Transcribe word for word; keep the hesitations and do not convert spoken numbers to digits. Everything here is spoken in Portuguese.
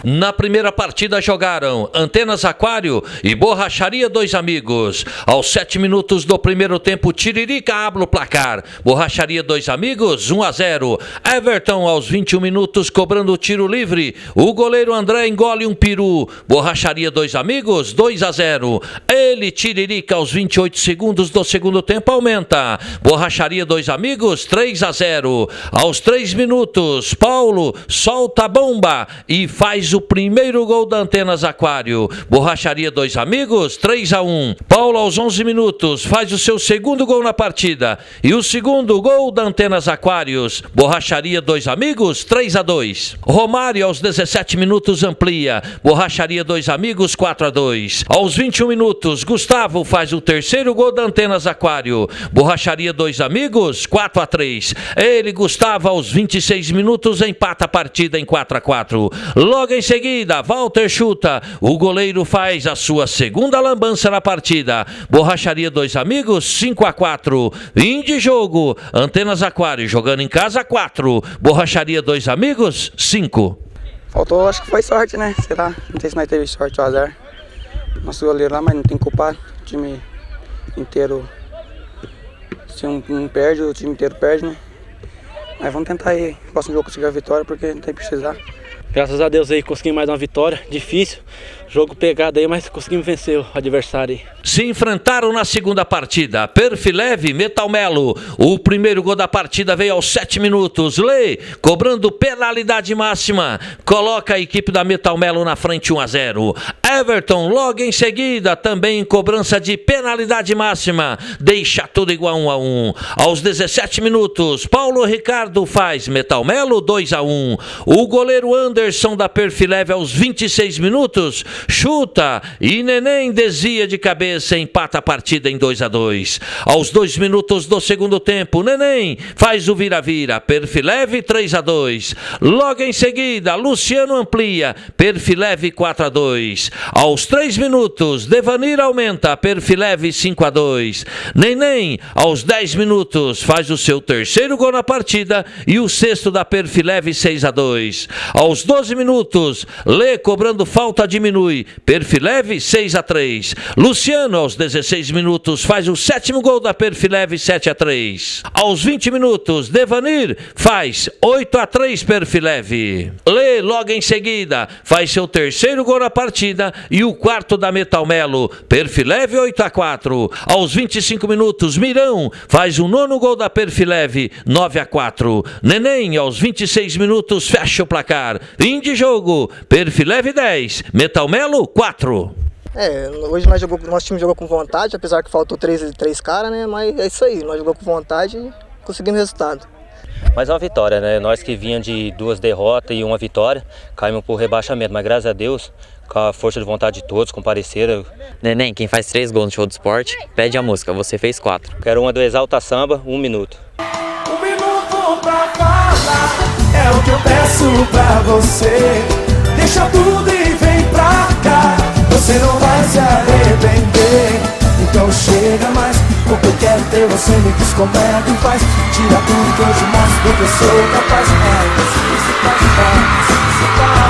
Na primeira partida jogaram Antenas Aquário e Borracharia Dois Amigos. Aos sete minutos do primeiro tempo, Tiririca abre o placar. Borracharia Dois Amigos, um a zero. Everton, aos vinte e um minutos, cobrando o tiro livre. O goleiro André engole um peru. Borracharia Dois Amigos, dois a zero. Ele, Tiririca, aos vinte e oito segundos do segundo tempo, aumenta. Borracharia Dois Amigos, três a zero. Aos três minutos, Paulo solta a bomba e faz o primeiro gol da Antenas Aquário. Borracharia Dois Amigos, três a um. Paulo, aos onze minutos, faz o seu segundo gol na partida. E o segundo gol da Antenas Aquários. Borracharia Dois Amigos, três a dois. Romário, aos dezessete minutos, amplia. Borracharia Dois Amigos, quatro a dois. Aos vinte e um minutos, Gustavo faz o terceiro gol da Antenas Aquário. Borracharia Dois Amigos, quatro a três. Ele, Gustavo, aos vinte e seis minutos, empata a partida em quatro a quatro. Logo em seguida, Walter chuta. O goleiro faz a sua segunda lambança na partida. Borracharia Dois Amigos, cinco a quatro. Fim de jogo. Antenas Aquário jogando em casa, quatro. Borracharia Dois Amigos, cinco. Faltou, acho que foi sorte, né? Será? Não sei se nós teve sorte ou azar. Nosso goleiro lá, mas não tem culpado. O time inteiro, se um, um perde, o time inteiro perde, né? Mas vamos tentar aí, no próximo jogo conseguir a vitória, porque não tem que precisar. Graças a Deus aí conseguimos mais uma vitória, difícil, jogo pegado aí, mas conseguimos vencer o adversário aí. Se enfrentaram na segunda partida, Perfileve, Metal Melo. O primeiro gol da partida veio aos sete minutos. Lê, cobrando penalidade máxima, coloca a equipe da Metal Melo na frente, um a zero. Everton, logo em seguida, também em cobrança de penalidade máxima, deixa tudo igual um a um. Aos dezessete minutos, Paulo Ricardo faz Metal Melo, dois a um. O goleiro Anderson da Perfileve, aos vinte e seis minutos, chuta e Neném desvia de cabeça, empata a partida em dois a dois. Aos dois minutos do segundo tempo, Neném faz o vira-vira, Perfileve três a dois. Logo em seguida, Luciano amplia, Perfileve quatro a dois. Aos três minutos, Devanir aumenta, Perfileve cinco a dois. Neném, aos dez minutos, faz o seu terceiro gol na partida e o sexto da Perfileve, seis a dois. Aos doze minutos, Lê cobrando falta diminui, Perfileve seis a três. Luciano, aos dezesseis minutos, faz o sétimo gol da Perfileve, sete a três. Aos vinte minutos, Devanir faz oito a três Perfileve. Lê, logo em seguida, faz seu terceiro gol na partida e o quarto da Metal Melo, Perfileve oito a quatro. Aos vinte e cinco minutos, Mirão faz o nono gol da Perfileve, nove a quatro. Neném, aos vinte e seis minutos, fecha o placar. Fim de jogo, Perfileve dez, Metal Melo quatro. É, hoje nós jogou, nosso time jogou com vontade, apesar que faltou três, três caras, né? Mas é isso aí, nós jogamos com vontade e conseguimos resultado. Mas é uma vitória, né? Nós que vinham de duas derrotas e uma vitória, caímos por rebaixamento, mas graças a Deus, com a força de vontade de todos, compareceram. Neném, quem faz três gols no show do esporte, pede a música, você fez quatro. Quero uma do Exalta Samba, um minuto. Um minuto pra falar, é o que eu peço pra você. Deixa tudo e vem pra cá, você não vai se arrepender. Então chega mais, porque eu quero ter você. Me diz como é que faz, tira tudo que eu te mostro, porque eu sou capaz. Ai, você faz, você faz.